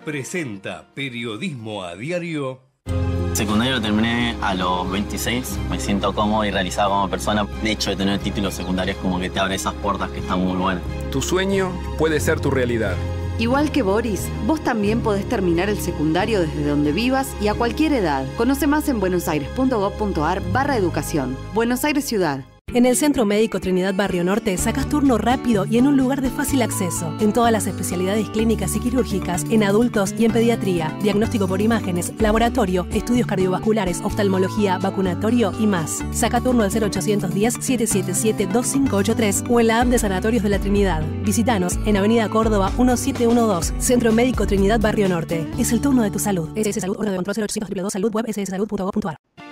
presenta Periodismo a Diario. Secundario lo terminé a los 26, me siento cómodo y realizado como persona. De hecho, de tener títulos secundarios como que te abre esas puertas que están muy buenas. Tu sueño puede ser tu realidad. Igual que Boris, vos también podés terminar el secundario desde donde vivas y a cualquier edad. Conoce más en buenosaires.gov.ar/educación. Buenos Aires Ciudad. En el Centro Médico Trinidad Barrio Norte sacas turno rápido y en un lugar de fácil acceso. En todas las especialidades clínicas y quirúrgicas, en adultos y en pediatría. Diagnóstico por imágenes, laboratorio, estudios cardiovasculares, oftalmología, vacunatorio y más. Saca turno al 0810-777-2583 o en la app de Sanatorios de la Trinidad. Visítanos en Avenida Córdoba 1712, Centro Médico Trinidad Barrio Norte. Es el turno de tu salud. SS Salud, orden de control 0800 222 Salud, web sssalud.gov.ar.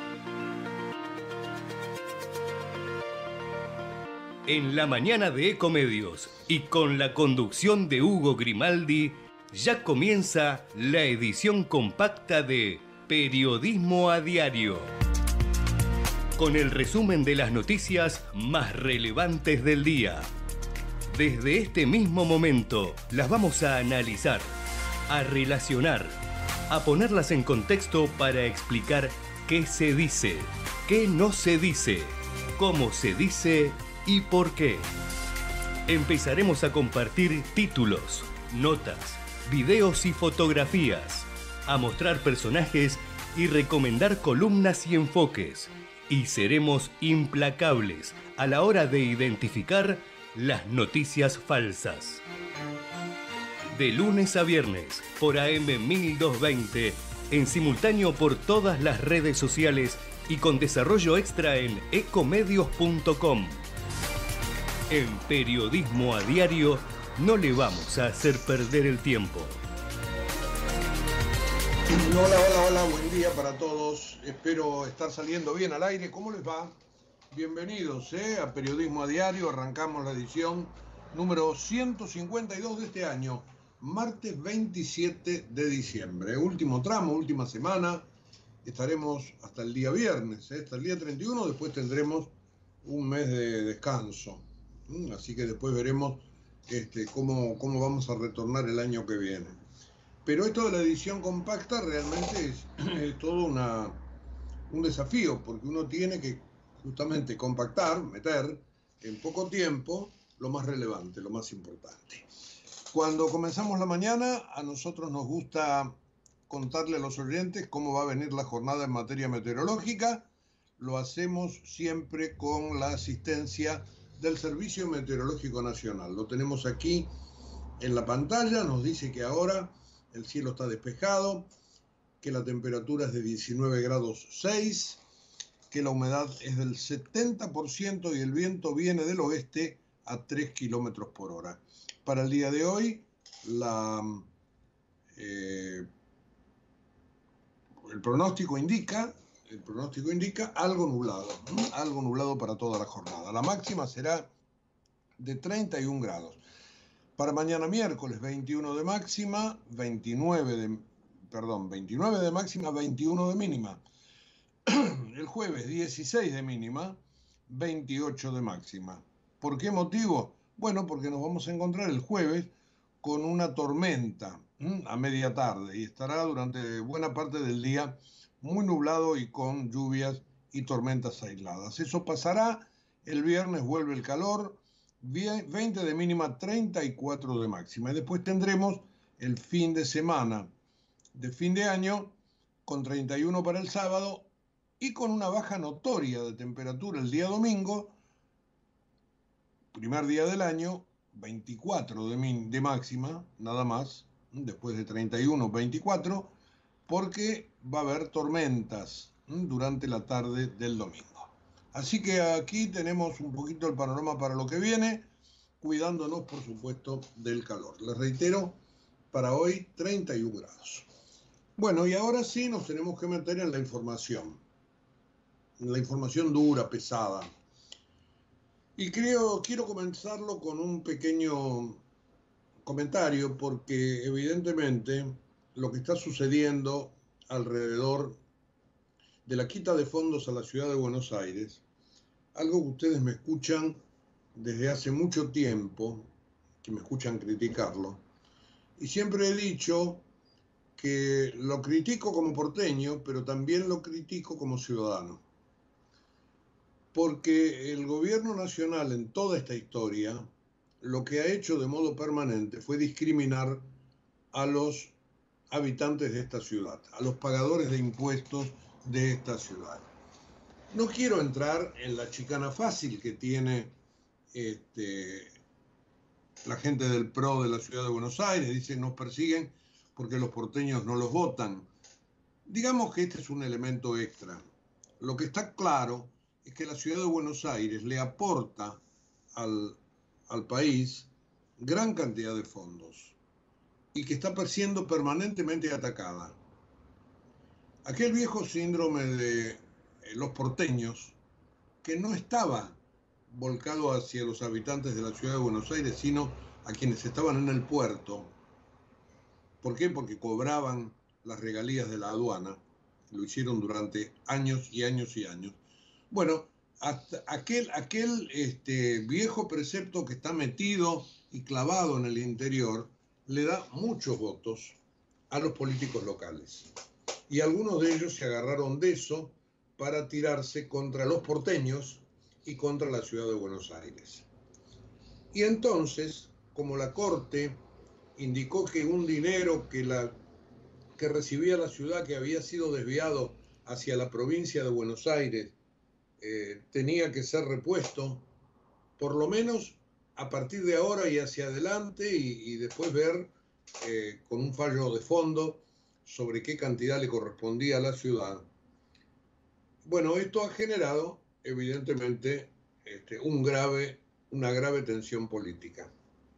En la mañana de Ecomedios y con la conducción de Hugo Grimaldi, ya comienza la edición compacta de Periodismo a Diario. Con el resumen de las noticias más relevantes del día. Desde este mismo momento las vamos a analizar, a relacionar, a ponerlas en contexto para explicar qué se dice, qué no se dice, cómo se dice y por qué. Empezaremos a compartir títulos, notas, videos y fotografías, a mostrar personajes y recomendar columnas y enfoques. Y seremos implacables a la hora de identificar las noticias falsas. De lunes a viernes por AM 1220, en simultáneo por todas las redes sociales y con desarrollo extra en ecomedios.com. En Periodismo a Diario no le vamos a hacer perder el tiempo. Hola, buen día para todos. Espero estar saliendo bien al aire. ¿Cómo les va? Bienvenidos a Periodismo a Diario. Arrancamos la edición número 152 de este año, martes 27 de diciembre. Último tramo, última semana. Estaremos hasta el día viernes, hasta el día 31. Después tendremos un mes de descanso. Así que después veremos cómo vamos a retornar el año que viene. Pero esto de la edición compacta realmente es todo un desafío, porque uno tiene que justamente compactar, meter en poco tiempo lo más relevante, lo más importante. Cuando comenzamos la mañana, a nosotros nos gusta contarle a los oyentes cómo va a venir la jornada en materia meteorológica. Lo hacemos siempre con la asistencia del Servicio Meteorológico Nacional. Lo tenemos aquí en la pantalla, nos dice que ahora el cielo está despejado, que la temperatura es de 19 grados 6, que la humedad es del 70% y el viento viene del oeste a 3 kilómetros por hora. Para el día de hoy, el pronóstico indica algo nublado para toda la jornada. La máxima será de 31 grados. Para mañana miércoles 21 de máxima, 29 de máxima, 21 de mínima. El jueves 16 de mínima, 28 de máxima. ¿Por qué motivo? Bueno, porque nos vamos a encontrar el jueves con una tormenta a media tarde y estará durante buena parte del día muy nublado y con lluvias y tormentas aisladas. Eso pasará, el viernes vuelve el calor, 20 de mínima, 34 de máxima. Y después tendremos el fin de semana de fin de año con 31 para el sábado y con una baja notoria de temperatura el día domingo, primer día del año, 24 de máxima, nada más, después de 31, 24, porque va a haber tormentas durante la tarde del domingo. Así que aquí tenemos un poquito el panorama para lo que viene, cuidándonos, por supuesto, del calor. Les reitero, para hoy 31 grados. Bueno, y ahora sí nos tenemos que meter en la información dura, pesada. Y quiero comenzarlo con un pequeño comentario, porque evidentemente lo que está sucediendo alrededor de la quita de fondos a la ciudad de Buenos Aires, algo que ustedes me escuchan desde hace mucho tiempo, que me escuchan criticarlo, y siempre he dicho que lo critico como porteño, pero también lo critico como ciudadano. Porque el gobierno nacional en toda esta historia lo que ha hecho de modo permanente fue discriminar a los habitantes de esta ciudad, a los pagadores de impuestos de esta ciudad. No quiero entrar en la chicana fácil que tiene la gente del PRO de la ciudad de Buenos Aires. Dicen, nos persiguen porque los porteños no los votan. Digamos que este es un elemento extra. Lo que está claro es que la ciudad de Buenos Aires le aporta al país gran cantidad de fondos y que está siendo permanentemente atacada. Aquel viejo síndrome de los porteños, que no estaba volcado hacia los habitantes de la ciudad de Buenos Aires, sino a quienes estaban en el puerto. ¿Por qué? Porque cobraban las regalías de la aduana. Lo hicieron durante años y años y años. Bueno, hasta aquel viejo precepto que está metido y clavado en el interior le da muchos votos a los políticos locales. Y algunos de ellos se agarraron de eso para tirarse contra los porteños y contra la ciudad de Buenos Aires. Y entonces, como la Corte indicó que un dinero que recibía la ciudad, que había sido desviado hacia la provincia de Buenos Aires, tenía que ser repuesto, por lo menos a partir de ahora y hacia adelante, y después ver con un fallo de fondo sobre qué cantidad le correspondía a la ciudad. Bueno, esto ha generado, evidentemente, una grave tensión política.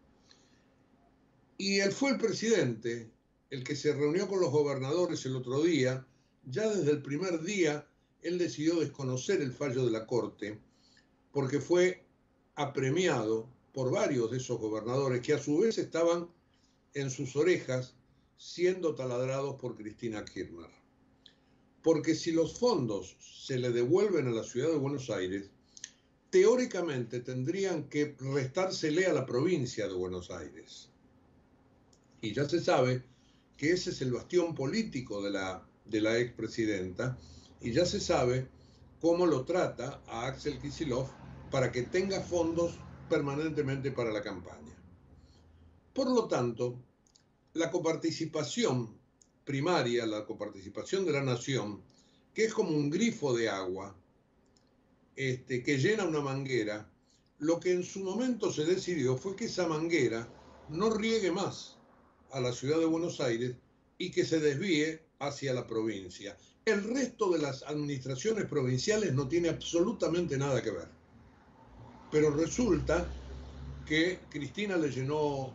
Y él fue el presidente el que se reunió con los gobernadores el otro día. Ya desde el primer día, él decidió desconocer el fallo de la Corte, porque fue apremiado por varios de esos gobernadores que a su vez estaban en sus orejas siendo taladrados por Cristina Kirchner. Porque si los fondos se le devuelven a la ciudad de Buenos Aires, teóricamente tendrían que restársele a la provincia de Buenos Aires. Y ya se sabe que ese es el bastión político de la expresidenta, y ya se sabe cómo lo trata a Axel Kicillof para que tenga fondos permanentemente para la campaña. Por lo tanto, la coparticipación primaria, la coparticipación de la nación, que es como un grifo de agua que llena una manguera, lo que en su momento se decidió fue que esa manguera no riegue más a la ciudad de Buenos Aires y que se desvíe hacia la provincia. El resto de las administraciones provinciales no tiene absolutamente nada que ver. Pero resulta que Cristina le llenó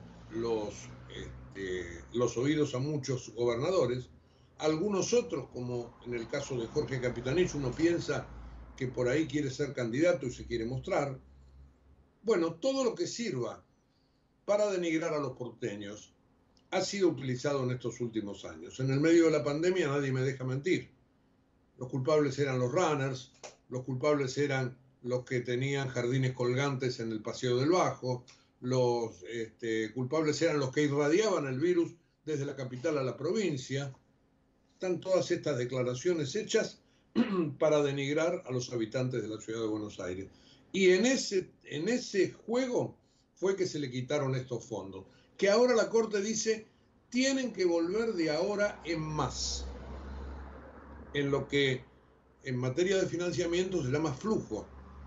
los oídos a muchos gobernadores. Algunos otros, como en el caso de Jorge Capitanich, uno piensa que por ahí quiere ser candidato y se quiere mostrar. Bueno, todo lo que sirva para denigrar a los porteños ha sido utilizado en estos últimos años. En el medio de la pandemia nadie me deja mentir. Los culpables eran los runners, los culpables eran los que tenían jardines colgantes en el Paseo del Bajo, los culpables eran los que irradiaban el virus desde la capital a la provincia. Están todas estas declaraciones hechas para denigrar a los habitantes de la ciudad de Buenos Aires. Y en ese juego fue que se le quitaron estos fondos, que ahora la Corte dice tienen que volver de ahora en más, en lo que en materia de financiamiento se llama flujo.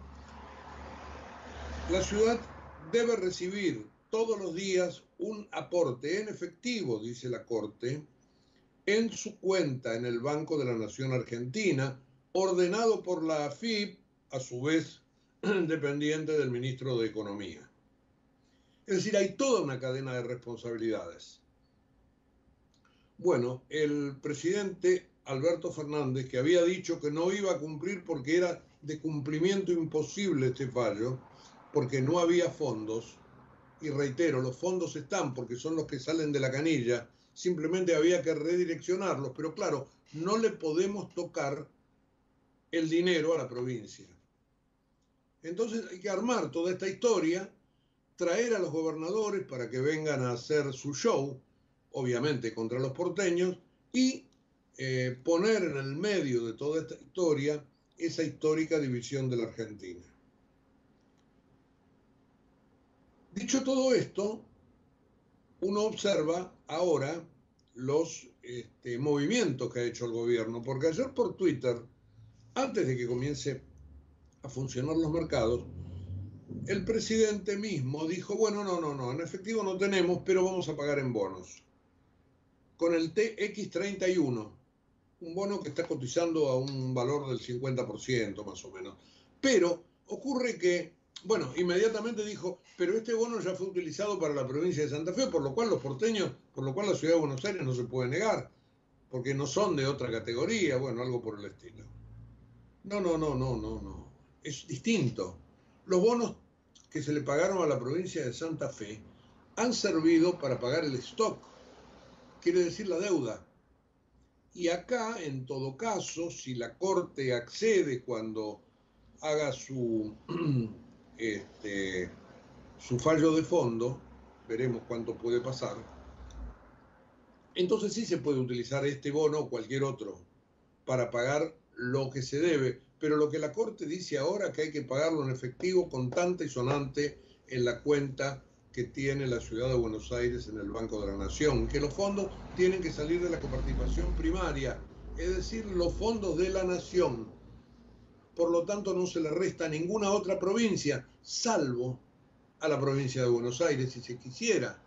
La ciudad debe recibir todos los días un aporte en efectivo, dice la Corte, en su cuenta en el Banco de la Nación Argentina, ordenado por la AFIP, a su vez dependiente del ministro de Economía. Es decir, hay toda una cadena de responsabilidades. Bueno, el presidente Alberto Fernández, que había dicho que no iba a cumplir porque era de cumplimiento imposible este fallo, porque no había fondos, y reitero, los fondos están porque son los que salen de la canilla, simplemente había que redireccionarlos, pero claro, no le podemos tocar el dinero a la provincia. Entonces hay que armar toda esta historia, traer a los gobernadores para que vengan a hacer su show, obviamente contra los porteños, y poner en el medio de toda esta historia esa histórica división de la Argentina. Dicho todo esto, uno observa ahora los movimientos que ha hecho el gobierno, porque ayer por Twitter, antes de que comience a funcionar los mercados, el presidente mismo dijo, bueno, no, en efectivo no tenemos, pero vamos a pagar en bonos. Con el TX31, un bono que está cotizando a un valor del 50% más o menos. Pero ocurre que, bueno, inmediatamente dijo, pero este bono ya fue utilizado para la provincia de Santa Fe, por lo cual los porteños, por lo cual la ciudad de Buenos Aires no se puede negar, porque no son de otra categoría, bueno, algo por el estilo. No. Es distinto. Los bonos que se le pagaron a la provincia de Santa Fe han servido para pagar el stock, quiere decir la deuda. Y acá, en todo caso, si la Corte accede cuando haga su fallo de fondo, veremos cuánto puede pasar, entonces sí se puede utilizar este bono o cualquier otro para pagar lo que se debe, pero lo que la Corte dice ahora que hay que pagarlo en efectivo, contante y sonante en la cuenta que tiene la ciudad de Buenos Aires en el Banco de la Nación, que los fondos tienen que salir de la coparticipación primaria, es decir, los fondos de la Nación. Por lo tanto, no se le resta a ninguna otra provincia, salvo a la provincia de Buenos Aires, si se quisiera.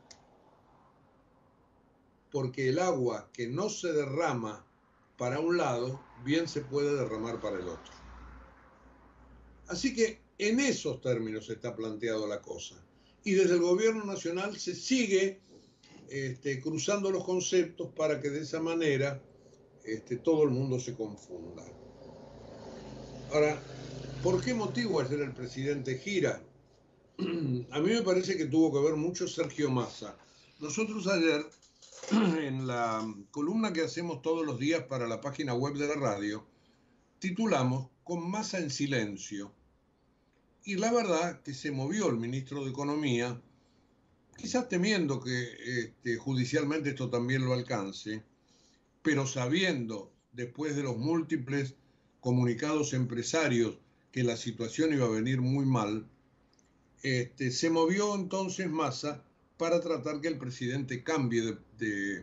Porque el agua que no se derrama para un lado, bien se puede derramar para el otro. Así que en esos términos está planteado la cosa. Y desde el gobierno nacional se sigue cruzando los conceptos para que de esa manera todo el mundo se confunda. Ahora, ¿por qué motivo ayer el presidente gira? A mí me parece que tuvo que ver mucho Sergio Massa. Nosotros ayer, en la columna que hacemos todos los días para la página web de la radio, titulamos Con Massa en silencio. Y la verdad que se movió el ministro de Economía, quizás temiendo que judicialmente esto también lo alcance, pero sabiendo, después de los múltiples comunicados empresarios, que la situación iba a venir muy mal, se movió entonces Massa para tratar que el presidente cambie de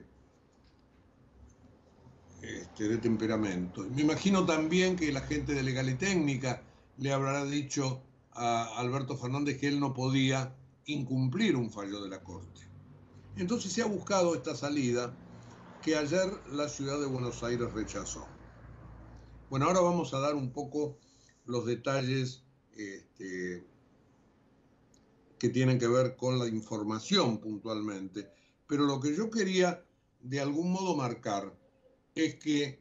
temperamento. Me imagino también que la gente de Legal y Técnica le habrá dicho a Alberto Fernández que él no podía incumplir un fallo de la Corte. Entonces se ha buscado esta salida que ayer la ciudad de Buenos Aires rechazó. Bueno, ahora vamos a dar un poco los detalles que tienen que ver con la información puntualmente, pero lo que yo quería de algún modo marcar es que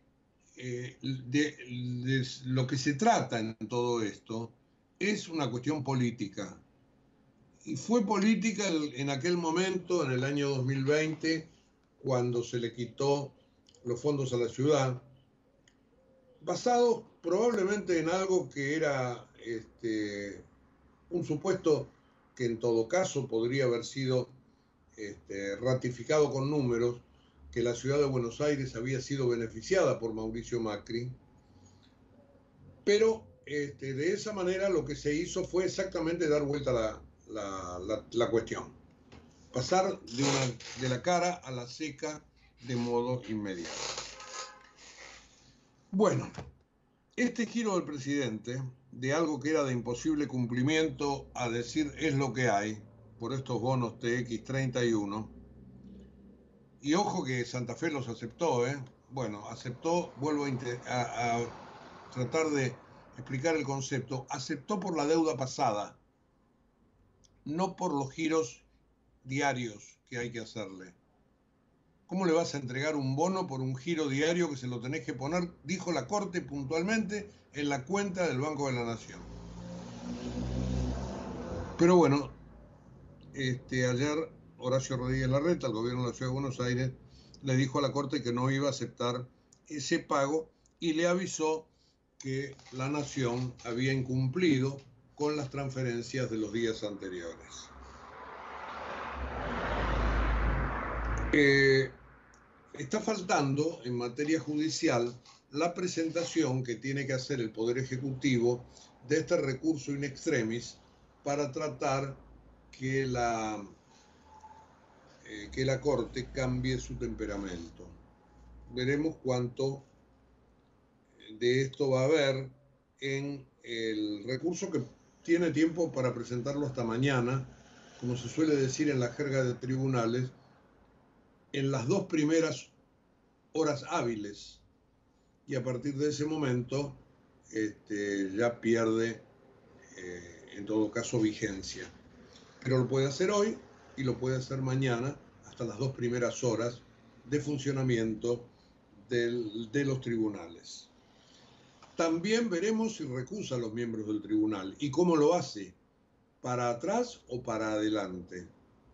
de lo que se trata en todo esto es una cuestión política. Y fue política en aquel momento, en el año 2020, cuando se le quitó los fondos a la ciudad, basado probablemente en algo que era un supuesto que en todo caso podría haber sido ratificado con números, que la ciudad de Buenos Aires había sido beneficiada por Mauricio Macri, pero de esa manera lo que se hizo fue exactamente dar vuelta la cuestión, pasar de la cara a la seca de modo inmediato. Bueno, este giro del presidente de algo que era de imposible cumplimiento a decir es lo que hay por estos bonos TX31, y ojo que Santa Fe los aceptó, bueno, aceptó, vuelvo a tratar de explicar el concepto, aceptó por la deuda pasada, no por los giros diarios que hay que hacerle. ¿Cómo le vas a entregar un bono por un giro diario que se lo tenés que poner, dijo la Corte puntualmente, en la cuenta del Banco de la Nación? Pero bueno, ayer Horacio Rodríguez Larreta, el gobierno de la Ciudad de Buenos Aires, le dijo a la Corte que no iba a aceptar ese pago y le avisó que la Nación había incumplido con las transferencias de los días anteriores. está faltando en materia judicial la presentación que tiene que hacer el Poder Ejecutivo de este recurso in extremis para tratar que la Corte cambie su temperamento. Veremos cuánto de esto va a haber en el recurso, que tiene tiempo para presentarlo hasta mañana, como se suele decir en la jerga de tribunales, en las 2 primeras horas hábiles, y a partir de ese momento ya pierde en todo caso vigencia. Pero lo puede hacer hoy y lo puede hacer mañana hasta las 2 primeras horas de funcionamiento de los tribunales. También veremos si recusa a los miembros del tribunal y cómo lo hace, para atrás o para adelante.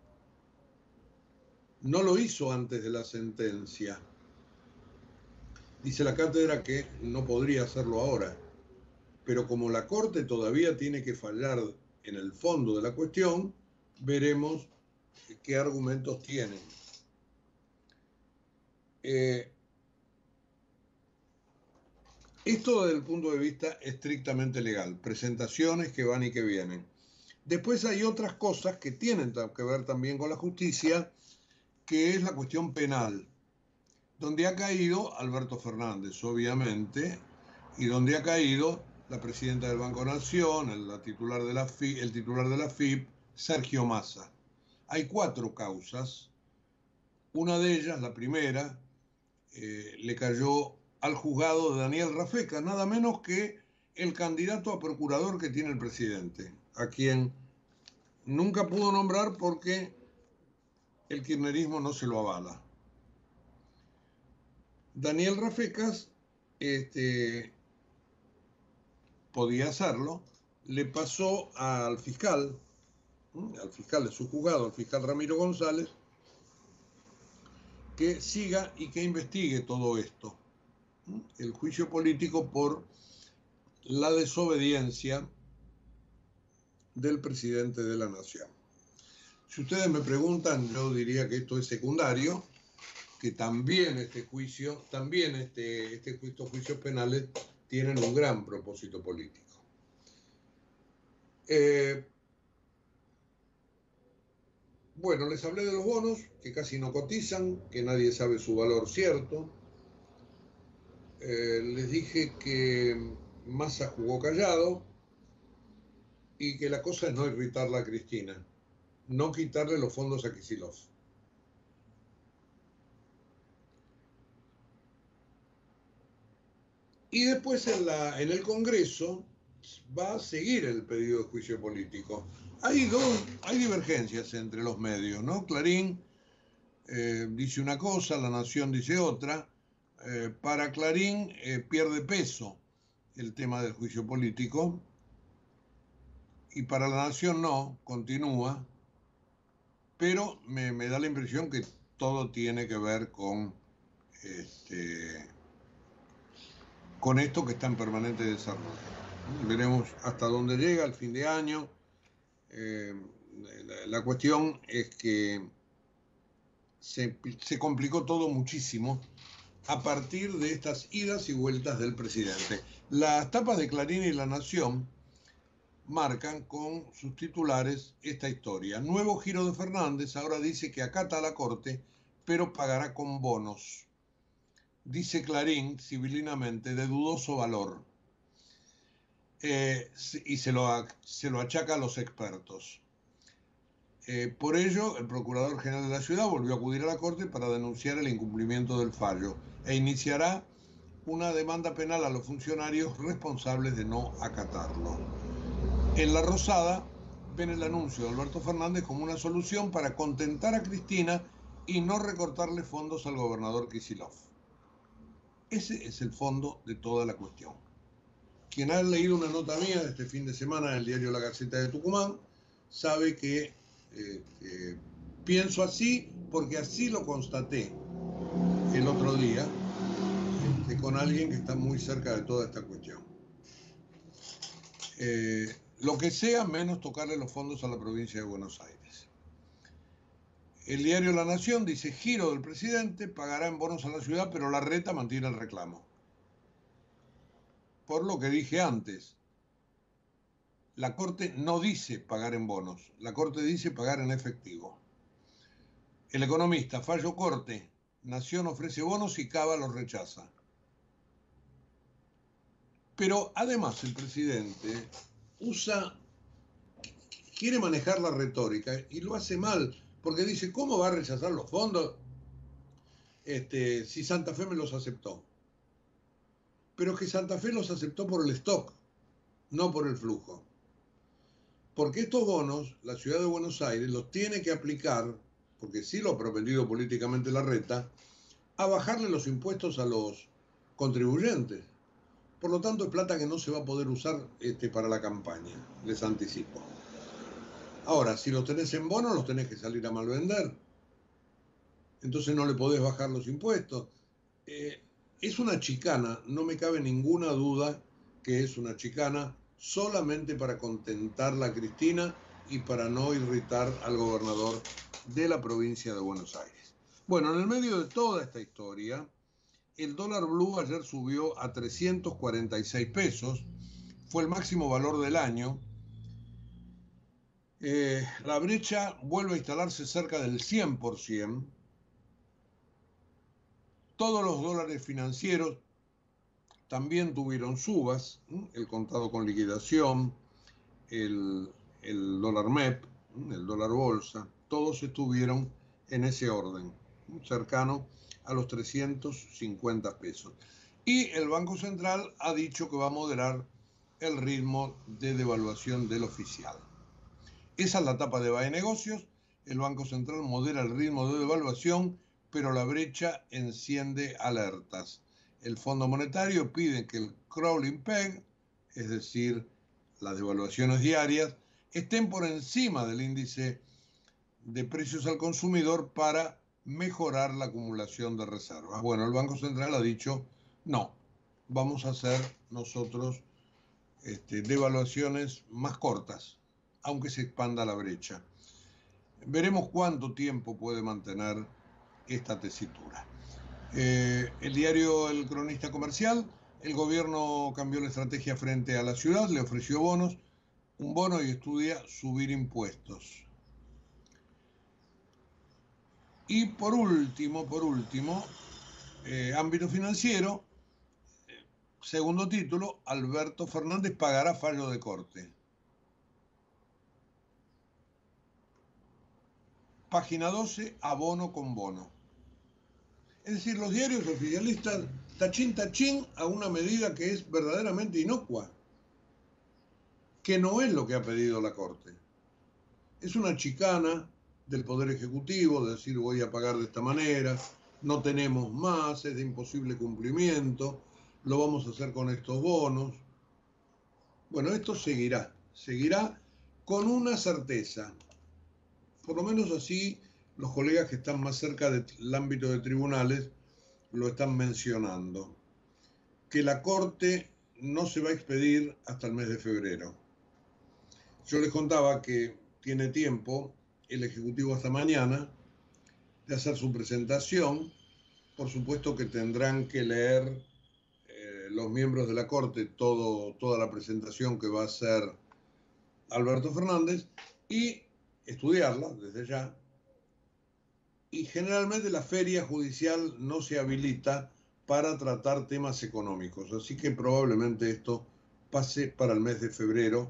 No lo hizo antes de la sentencia. Dice la cátedra que no podría hacerlo ahora, pero como la Corte todavía tiene que fallar en el fondo de la cuestión, veremos qué argumentos tienen. Esto desde el punto de vista estrictamente legal, presentaciones que van y que vienen. Después hay otras cosas que tienen que ver también con la justicia, que es la cuestión penal, donde ha caído Alberto Fernández, obviamente, y donde ha caído la presidenta del Banco Nación, el titular de la FIP, Sergio Massa. Hay 4 causas. Una de ellas, la primera, le cayó al juzgado de Daniel Rafecas, nada menos que el candidato a procurador que tiene el presidente, a quien nunca pudo nombrar porque el kirchnerismo no se lo avala. Daniel Rafecas podía hacerlo, le pasó al fiscal de su juzgado, al fiscal Ramiro González, que siga y que investigue todo esto, el juicio político por la desobediencia del presidente de la Nación. Si ustedes me preguntan, yo diría que esto es secundario, que también estos juicios penales tienen un gran propósito político. Bueno, les hablé de los bonos, que casi no cotizan, que nadie sabe su valor cierto. Les dije que Massa jugó callado y que la cosa es no irritarla a Cristina, no quitarle los fondos a Kicillof. Y después en el Congreso va a seguir el pedido de juicio político. Hay divergencias entre los medios, ¿no? Clarín dice una cosa, La Nación dice otra. Para Clarín pierde peso el tema del juicio político y para La Nación no, continúa, pero me da la impresión que todo tiene que ver con esto que está en permanente desarrollo. Veremos hasta dónde llega el fin de año. La cuestión es que se complicó todo muchísimo a partir de estas idas y vueltas del presidente. Las tapas de Clarín y La Nación marcan con sus titulares esta historia. Nuevo giro de Fernández, ahora dice que acata a la Corte, pero pagará con bonos. Dice Clarín, civilinamente, de dudoso valor. Y se lo achaca a los expertos. Por ello, el Procurador General de la Ciudad volvió a acudir a la Corte para denunciar el incumplimiento del fallo e iniciará una demanda penal a los funcionarios responsables de no acatarlo. En La Rosada ven el anuncio de Alberto Fernández como una solución para contentar a Cristina y no recortarle fondos al gobernador Kicillof. Ese es el fondo de toda la cuestión. Quien ha leído una nota mía de este fin de semana en el diario La Gaceta de Tucumán sabe que pienso así porque así lo constaté el otro día con alguien que está muy cerca de toda esta cuestión. Lo que sea menos tocarle los fondos a la provincia de Buenos Aires. El diario La Nación dice: giro del presidente, pagará en bonos a la ciudad, pero Larreta mantiene el reclamo. Por lo que dije antes, la Corte no dice pagar en bonos, la Corte dice pagar en efectivo. El Economista: fallo Corte, Nación ofrece bonos y Cava los rechaza. Pero además el presidente quiere manejar la retórica y lo hace mal, porque dice: ¿cómo va a rechazar los fondos si Santa Fe me los aceptó? Pero es que Santa Fe los aceptó por el stock, no por el flujo. Porque estos bonos, la ciudad de Buenos Aires los tiene que aplicar, porque sí lo ha propendido políticamente Larreta, a bajarle los impuestos a los contribuyentes. Por lo tanto, es plata que no se va a poder usar para la campaña, les anticipo. Ahora, si los tenés en bonos, los tenés que salir a malvender. Entonces no le podés bajar los impuestos. Es una chicana, no me cabe ninguna duda que es una chicana, solamente para contentarla a Cristina y para no irritar al gobernador de la provincia de Buenos Aires. Bueno, en el medio de toda esta historia, el dólar blue ayer subió a 346 pesos, fue el máximo valor del año. La brecha vuelve a instalarse cerca del 100%. Todos los dólares financieros también tuvieron subas, el contado con liquidación, el dólar MEP, el dólar bolsa, todos estuvieron en ese orden, cercano a los 350 pesos. Y el Banco Central ha dicho que va a moderar el ritmo de devaluación del oficial. Esa es la tapa de BAE Negocios. El Banco Central modera el ritmo de devaluación, pero la brecha enciende alertas. El Fondo Monetario pide que el crawling peg, es decir, las devaluaciones diarias, estén por encima del índice de precios al consumidor para mejorar la acumulación de reservas. Bueno, el Banco Central ha dicho: no, vamos a hacer nosotros devaluaciones más cortas, aunque se expanda la brecha. Veremos cuánto tiempo puede mantener esta tesitura. El diario El Cronista Comercial: el gobierno cambió la estrategia frente a la ciudad, le ofreció bonos, un bono y estudia subir impuestos. Y por último, ámbito financiero, segundo título: Alberto Fernández pagará fallo de corte. Página 12, abono con bono. Es decir, los diarios oficialistas tachín a una medida que es verdaderamente inocua, que no es lo que ha pedido la Corte. Es una chicana del Poder Ejecutivo, de decir: voy a pagar de esta manera, no tenemos más, es de imposible cumplimiento, lo vamos a hacer con estos bonos. Bueno, esto seguirá con una certeza, por lo menos así los colegas que están más cerca del ámbito de tribunales lo están mencionando, que la Corte no se va a expedir hasta el mes de febrero. Yo les contaba que tiene tiempo el Ejecutivo hasta mañana de hacer su presentación. Por supuesto que tendrán que leer los miembros de la Corte toda la presentación que va a hacer Alberto Fernández y estudiarla desde ya. Y generalmente la feria judicial no se habilita para tratar temas económicos, así que probablemente esto pase para el mes de febrero,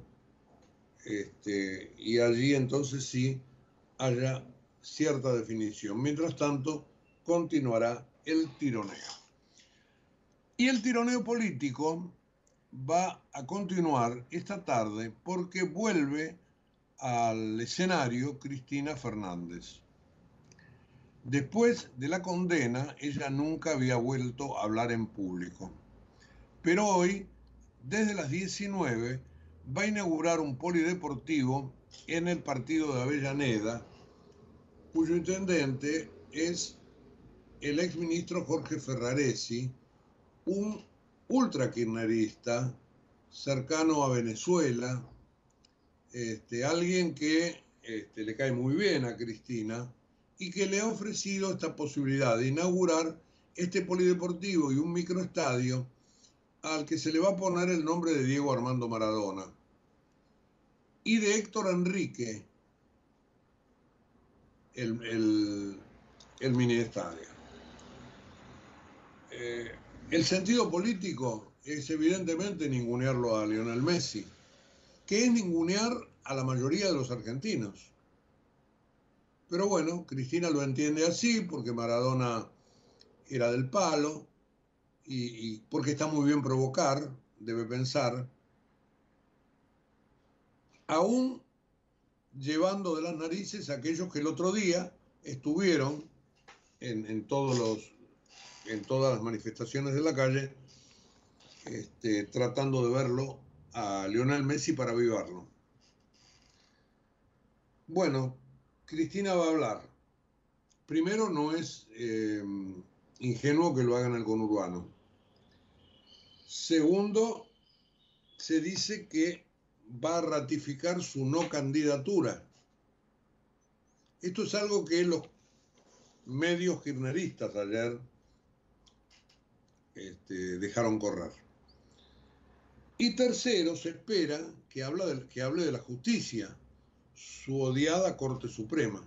y allí entonces sí haya cierta definición. Mientras tanto, continuará el tironeo. Y el tironeo político va a continuar esta tarde porque vuelve al escenario Cristina Fernández. Después de la condena, ella nunca había vuelto a hablar en público. Pero hoy, desde las 19, va a inaugurar un polideportivo en el partido de Avellaneda, cuyo intendente es el exministro Jorge Ferraresi, un ultrakirchnerista cercano a Venezuela, alguien que le cae muy bien a Cristina y que le ha ofrecido esta posibilidad de inaugurar este polideportivo y un microestadio al que se le va a poner el nombre de Diego Armando Maradona y de Héctor Enrique, el mini estadio. El sentido político es evidentemente ningunearlo a Lionel Messi, que es ningunear a la mayoría de los argentinos. Pero bueno, Cristina lo entiende así porque Maradona era del palo y porque está muy bien provocar, debe pensar, aún llevando de las narices a aquellos que el otro día estuvieron en todas las manifestaciones de la calle, tratando de verlo a Lionel Messi para avivarlo. Bueno, Cristina va a hablar. Primero, no es ingenuo que lo hagan el conurbano. Segundo, se dice que va a ratificar su no candidatura. Esto es algo que los medios kirchneristas ayer dejaron correr. Y tercero, se espera que hable de la justicia, su odiada Corte Suprema.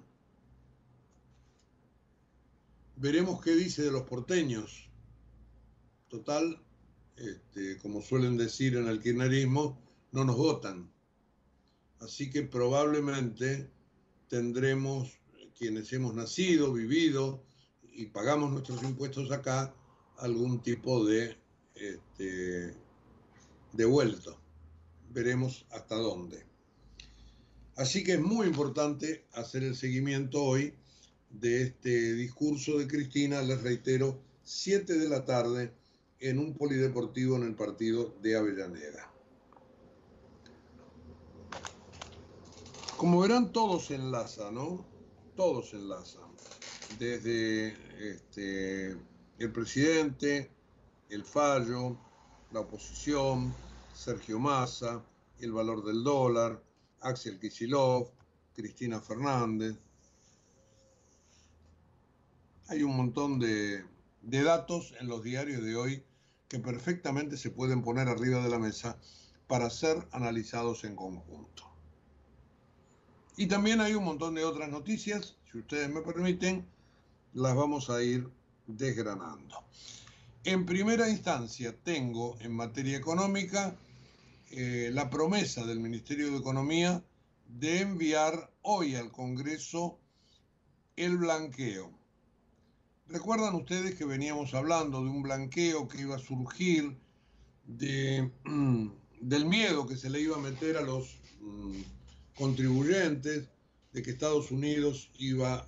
Veremos qué dice de los porteños. Total, como suelen decir en el kirchnerismo, no nos votan. Así que probablemente tendremos, quienes hemos nacido, vivido y pagamos nuestros impuestos acá, algún tipo de vuelto. Veremos hasta dónde. Así que es muy importante hacer el seguimiento hoy de este discurso de Cristina, les reitero, 7 de la tarde en un polideportivo en el partido de Avellaneda. Como verán, todo se enlaza, ¿no? Todo se enlaza. Desde el presidente, el fallo, la oposición, Sergio Massa, el valor del dólar, Axel Kicillof, Cristina Fernández. Hay un montón de datos en los diarios de hoy que perfectamente se pueden poner arriba de la mesa para ser analizados en conjunto. Y también hay un montón de otras noticias, si ustedes me permiten, las vamos a ir desgranando. En primera instancia tengo en materia económica la promesa del Ministerio de Economía de enviar hoy al Congreso el blanqueo. ¿Recuerdan ustedes que veníamos hablando de un blanqueo que iba a surgir del miedo que se le iba a meter a los contribuyentes, de que Estados Unidos iba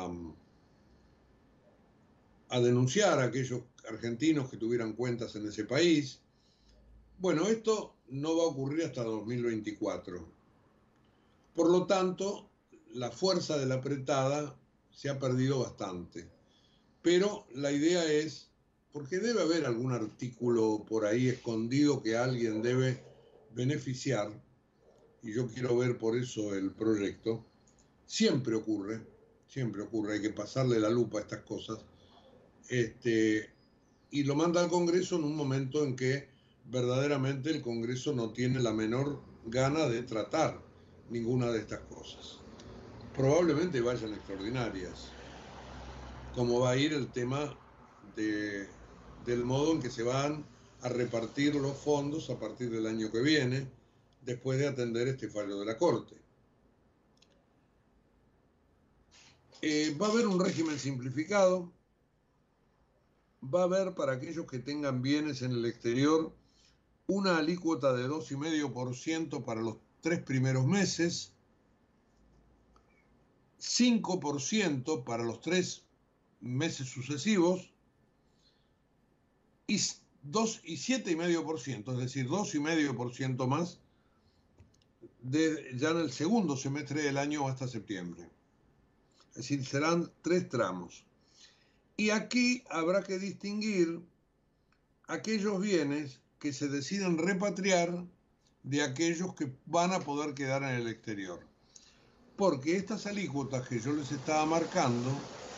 a denunciar a aquellos argentinos que tuvieran cuentas en ese país? Bueno, esto no va a ocurrir hasta 2024. Por lo tanto, la fuerza de la apretada se ha perdido bastante. Pero la idea es, porque debe haber algún artículo por ahí escondido que alguien debe beneficiar, y yo quiero ver por eso el proyecto, siempre ocurre, hay que pasarle la lupa a estas cosas, y lo manda al Congreso en un momento en que verdaderamente el Congreso no tiene la menor gana de tratar ninguna de estas cosas. Probablemente vayan extraordinarias, como va a ir el tema del modo en que se van a repartir los fondos a partir del año que viene, después de atender este fallo de la Corte. Va a haber un régimen simplificado, va a haber para aquellos que tengan bienes en el exterior una alícuota de 2,5% para los 3 primeros meses, 5% para los 3 meses sucesivos y 7,5%, es decir, 2,5% más ya en el segundo semestre del año hasta septiembre. Es decir, serán 3 tramos. Y aquí habrá que distinguir aquellos bienes que se deciden repatriar de aquellos que van a poder quedar en el exterior. porque estas alícuotas que yo les estaba marcando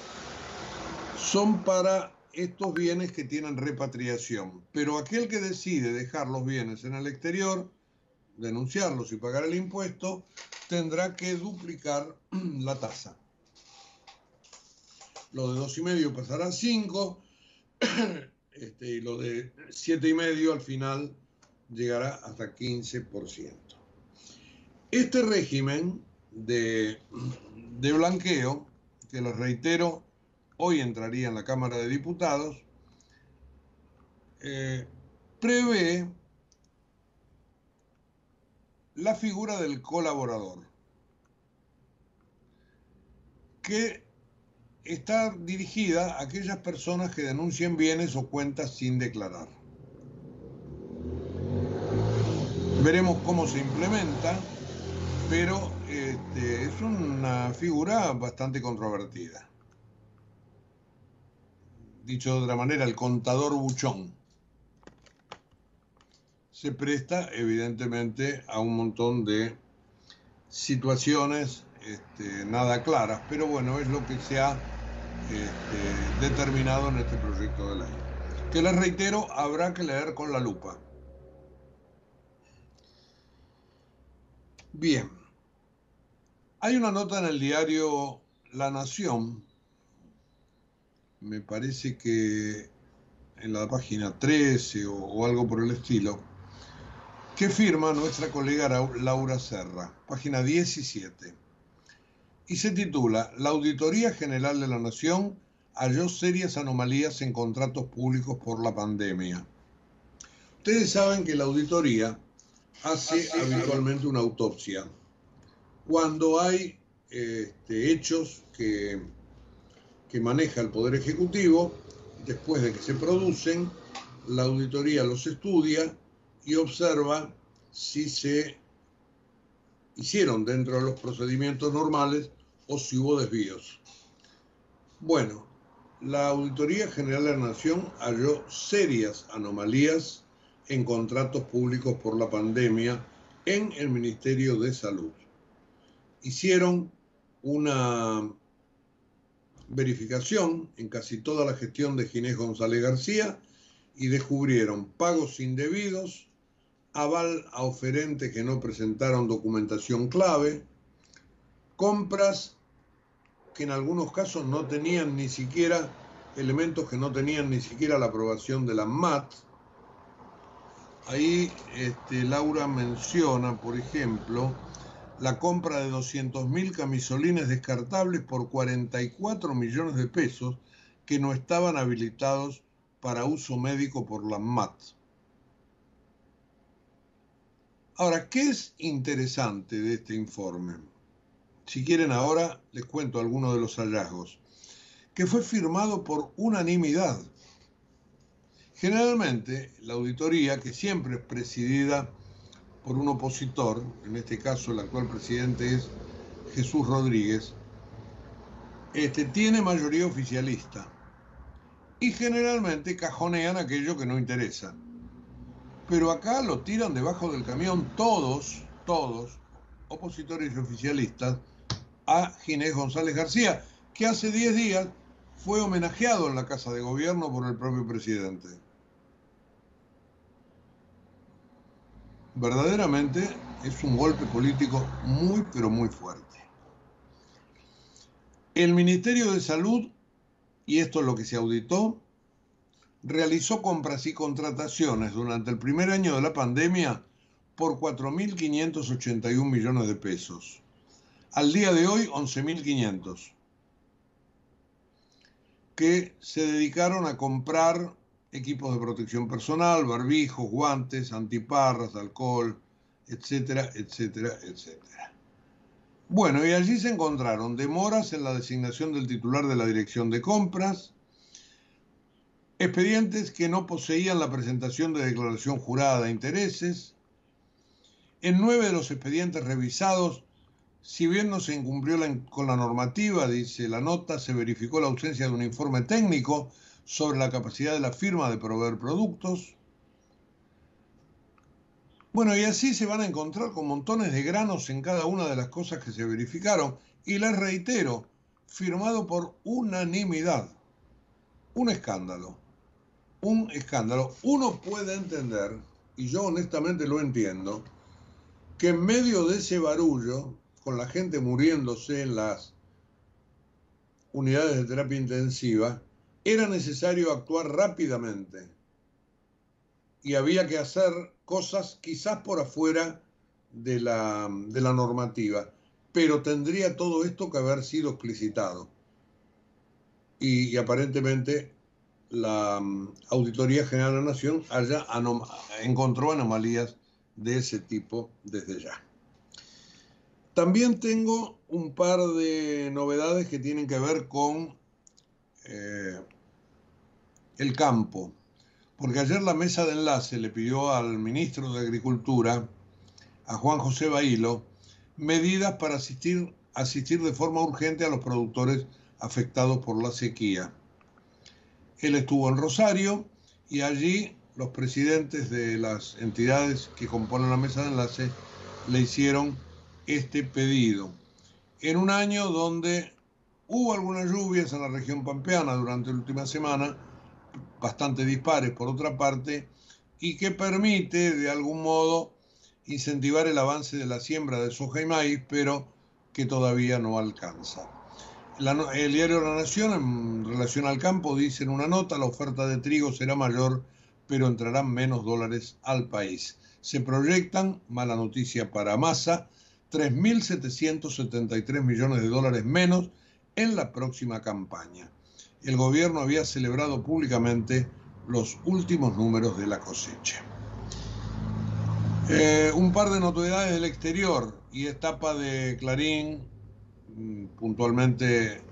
son para estos bienes que tienen repatriación, pero aquel que decide dejar los bienes en el exterior, denunciarlos y pagar el impuesto, tendrá que duplicar la tasa. Lo de 2,5 pasará a 5, y lo de 7,5 al final llegará hasta 15%. Este régimen de blanqueo, que les reitero, hoy entraría en la Cámara de Diputados, prevé la figura del colaborador, que está dirigida a aquellas personas que denuncien bienes o cuentas sin declarar. Veremos cómo se implementa, pero es una figura bastante controvertida. Dicho de otra manera, el contador buchón se presta evidentemente a un montón de situaciones nada claras, pero bueno, es lo que se ha determinado en este proyecto de ley, que les reitero, habrá que leer con la lupa. Bien, hay una nota en el diario La Nación, me parece que en la página 13 o algo por el estilo, que firma nuestra colega Laura Serra, página 17, y se titula «La Auditoría General de la Nación halló serias anomalías en contratos públicos por la pandemia». Ustedes saben que la auditoría hace habitualmente una autopsia. Cuando hay hechos que maneja el Poder Ejecutivo, después de que se producen, la auditoría los estudia y observa si se hicieron dentro de los procedimientos normales o si hubo desvíos. Bueno, la Auditoría General de la Nación halló serias anomalías en contratos públicos por la pandemia en el Ministerio de Salud. Hicieron una verificación en casi toda la gestión de Ginés González García y descubrieron pagos indebidos, aval a oferentes que no presentaron documentación clave, compras que en algunos casos no tenían ni siquiera elementos que no tenían ni siquiera la aprobación de la ANMAT. Ahí Laura menciona, por ejemplo, la compra de 200.000 camisolines descartables por 44 millones de pesos que no estaban habilitados para uso médico por la ANMAT. Ahora, ¿qué es interesante de este informe? Si quieren ahora les cuento algunos de los hallazgos, que fue firmado por unanimidad. Generalmente, la auditoría, que siempre es presidida por un opositor, en este caso el actual presidente es Jesús Rodríguez, tiene mayoría oficialista y generalmente cajonean aquello que no interesa. Pero acá lo tiran debajo del camión todos, opositores y oficialistas, a Ginés González García, que hace 10 días fue homenajeado en la Casa de Gobierno por el propio presidente. Verdaderamente es un golpe político muy, pero muy fuerte. El Ministerio de Salud, y esto es lo que se auditó, realizó compras y contrataciones durante el primer año de la pandemia por 4.581 millones de pesos. Al día de hoy, 11.500, que se dedicaron a comprar equipos de protección personal, barbijos, guantes, antiparras, alcohol, etcétera, etcétera, etcétera. Bueno, y allí se encontraron demoras en la designación del titular de la Dirección de Compras, expedientes que no poseían la presentación de declaración jurada de intereses. En 9 de los expedientes revisados, si bien no se incumplió con la normativa, dice la nota, se verificó la ausencia de un informe técnico sobre la capacidad de la firma de proveer productos. Bueno, y así se van a encontrar con montones de granos en cada una de las cosas que se verificaron. Y les reitero, firmado por unanimidad. Un escándalo. Un escándalo. Uno puede entender, y yo honestamente lo entiendo, que en medio de ese barullo, con la gente muriéndose en las unidades de terapia intensiva, era necesario actuar rápidamente. Y había que hacer cosas quizás por afuera de la normativa, pero tendría todo esto que haber sido explicitado. Y aparentemente la Auditoría General de la Nación encontró anomalías de ese tipo desde ya. También tengo un par de novedades que tienen que ver con el campo. Porque ayer la mesa de enlace le pidió al ministro de Agricultura, a Juan José Bailo, medidas para asistir de forma urgente a los productores afectados por la sequía. Él estuvo en Rosario y allí los presidentes de las entidades que componen la mesa de enlace le hicieron este pedido. En un año donde hubo algunas lluvias en la región pampeana durante la última semana, bastante dispares por otra parte, y que permite de algún modo incentivar el avance de la siembra de soja y maíz, pero que todavía no alcanza. El diario La Nación, en relación al campo, dice en una nota: la oferta de trigo será mayor, pero entrarán menos dólares al país. Se proyectan, mala noticia para Massa, 3.773 millones de dólares menos en la próxima campaña. El gobierno había celebrado públicamente los últimos números de la cosecha. Un par de novedades del exterior, y es tapa de Clarín, puntualmente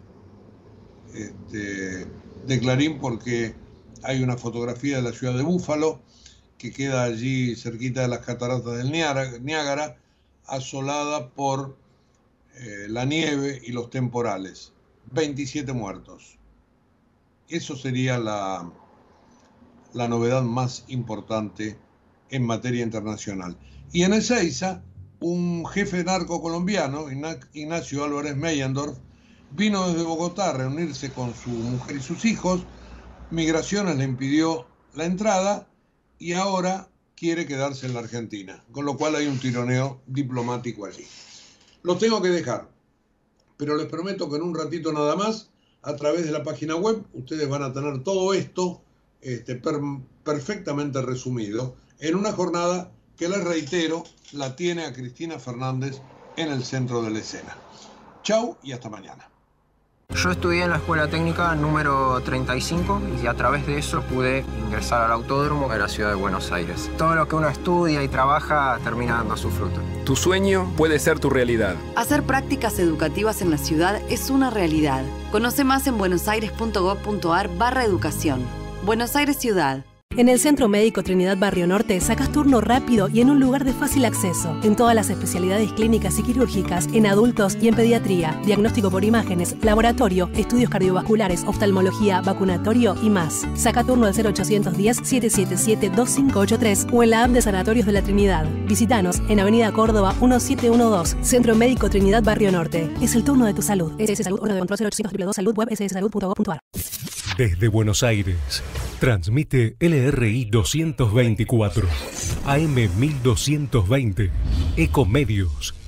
de Clarín, porque hay una fotografía de la ciudad de Búfalo, que queda allí cerquita de las cataratas del Niágara, asolada por la nieve y los temporales. 27 muertos. Eso sería la novedad más importante en materia internacional. Y en Ezeiza, un jefe narco colombiano, Ignacio Álvarez Meyendorf, vino desde Bogotá a reunirse con su mujer y sus hijos. Migraciones le impidió la entrada y ahora quiere quedarse en la Argentina, con lo cual hay un tironeo diplomático allí. Lo tengo que dejar, pero les prometo que en un ratito nada más, a través de la página web, ustedes van a tener todo esto perfectamente resumido en una jornada que, les reitero, la tiene a Cristina Fernández en el centro de la escena. Chau y hasta mañana. Yo estudié en la Escuela Técnica número 35 y a través de eso pude ingresar al autódromo de la ciudad de Buenos Aires. Todo lo que uno estudia y trabaja termina dando su fruto. Tu sueño puede ser tu realidad. Hacer prácticas educativas en la ciudad es una realidad. Conoce más en buenosaires.gov.ar/educación. Buenos Aires Ciudad. En el Centro Médico Trinidad Barrio Norte sacas turno rápido y en un lugar de fácil acceso. En todas las especialidades clínicas y quirúrgicas, en adultos y en pediatría. Diagnóstico por imágenes, laboratorio, estudios cardiovasculares, oftalmología, vacunatorio y más. Saca turno al 0810-777-2583 o en la app de Sanatorios de la Trinidad. Visítanos en Avenida Córdoba 1712, Centro Médico Trinidad Barrio Norte. Es el turno de tu salud. SS Salud, orden de control 0800 222 Salud, web sssalud.gov.ar. Desde Buenos Aires, transmite LRI 224, AM 1220, Ecomedios,